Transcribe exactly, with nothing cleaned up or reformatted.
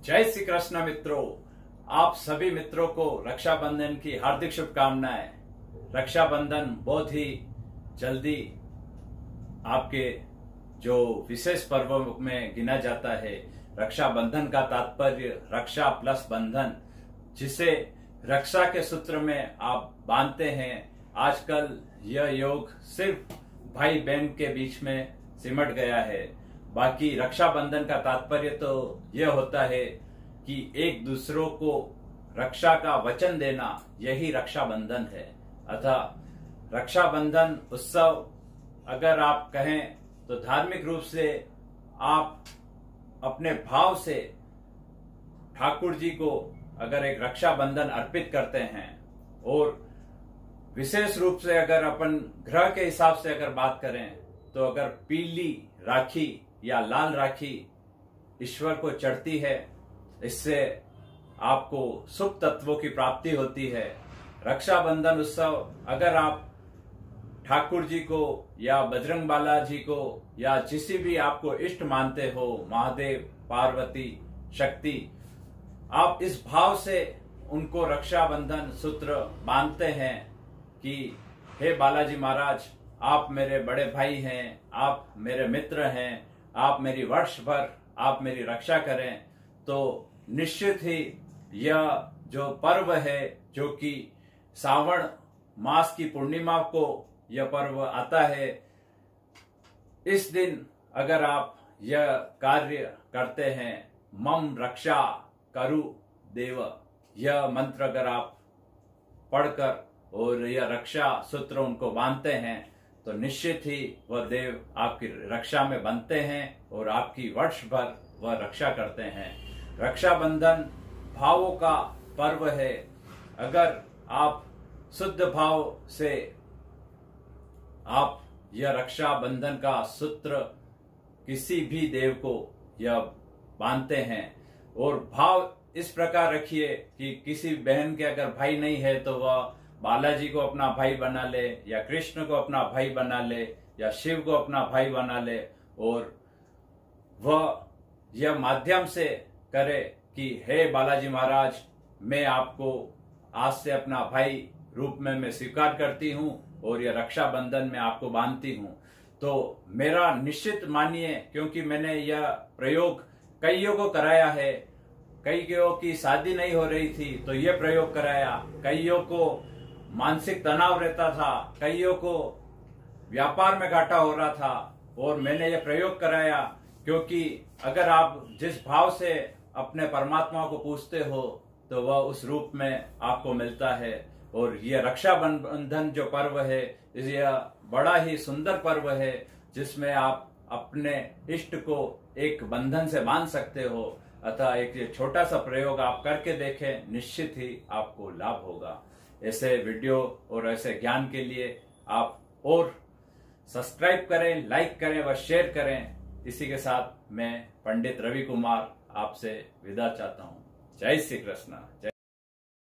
जय श्री कृष्ण मित्रों, आप सभी मित्रों को रक्षाबंधन की हार्दिक शुभकामनाएं। रक्षाबंधन बहुत ही जल्दी आपके जो विशेष पर्वों में गिना जाता है। रक्षाबंधन का तात्पर्य रक्षा प्लस बंधन, जिसे रक्षा के सूत्र में आप बांधते हैं। आजकल यह योग सिर्फ भाई बहन के बीच में सिमट गया है। बाकी रक्षाबंधन का तात्पर्य तो यह होता है कि एक दूसरों को रक्षा का वचन देना, यही रक्षाबंधन है। अतः रक्षाबंधन उत्सव अगर आप कहें तो धार्मिक रूप से आप अपने भाव से ठाकुर जी को अगर एक रक्षाबंधन अर्पित करते हैं, और विशेष रूप से अगर अपन ग्रह के हिसाब से अगर बात करें तो अगर पीली राखी या लाल राखी ईश्वर को चढ़ती है, इससे आपको शुभ तत्वों की प्राप्ति होती है। रक्षाबंधन उत्सव अगर आप ठाकुर जी को या बजरंग बाला जी को या जिसी भी आपको इष्ट मानते हो, महादेव, पार्वती, शक्ति, आप इस भाव से उनको रक्षाबंधन सूत्र बांधते हैं कि हे बालाजी महाराज, आप मेरे बड़े भाई हैं, आप मेरे मित्र हैं, आप मेरी वर्ष भर आप मेरी रक्षा करें। तो निश्चित ही यह जो पर्व है, जो कि सावन मास की पूर्णिमा को यह पर्व आता है, इस दिन अगर आप यह कार्य करते हैं, मम रक्षा करु देव, यह मंत्र अगर आप पढ़कर और यह रक्षा सूत्र उनको बांधते हैं, तो निश्चित ही वह देव आपकी रक्षा में बनते हैं और आपकी वर्ष भर वह रक्षा करते हैं। रक्षाबंधन भावों का पर्व है। अगर आप शुद्ध भाव से आप यह रक्षाबंधन का सूत्र किसी भी देव को यह बांधते हैं, और भाव इस प्रकार रखिए कि किसी बहन के अगर भाई नहीं है तो वह बालाजी को अपना भाई बना ले, या कृष्ण को अपना भाई बना ले, या शिव को अपना भाई बना ले, और वह यह माध्यम से करे कि हे बालाजी महाराज, मैं आपको आज से अपना भाई रूप में मैं स्वीकार करती हूँ और यह रक्षाबंधन में आपको बांधती हूँ। तो मेरा निश्चित मानिए, क्योंकि मैंने यह प्रयोग कईयों को कराया है। कईयों की शादी नहीं हो रही थी तो यह प्रयोग कराया, कईयों को मानसिक तनाव रहता था, कईयों को व्यापार में घाटा हो रहा था, और मैंने यह प्रयोग कराया क्योंकि अगर आप जिस भाव से अपने परमात्मा को पूछते हो तो वह उस रूप में आपको मिलता है। और यह रक्षाबंधन जो पर्व है, यह बड़ा ही सुंदर पर्व है, जिसमें आप अपने इष्ट को एक बंधन से बांध सकते हो। अतः एक ये छोटा सा प्रयोग आप करके देखें, निश्चित ही आपको लाभ होगा। ऐसे वीडियो और ऐसे ज्ञान के लिए आप और सब्सक्राइब करें, लाइक करें व शेयर करें। इसी के साथ मैं पंडित रवि कुमार आपसे विदा चाहता हूँ। जय श्री कृष्ण। जय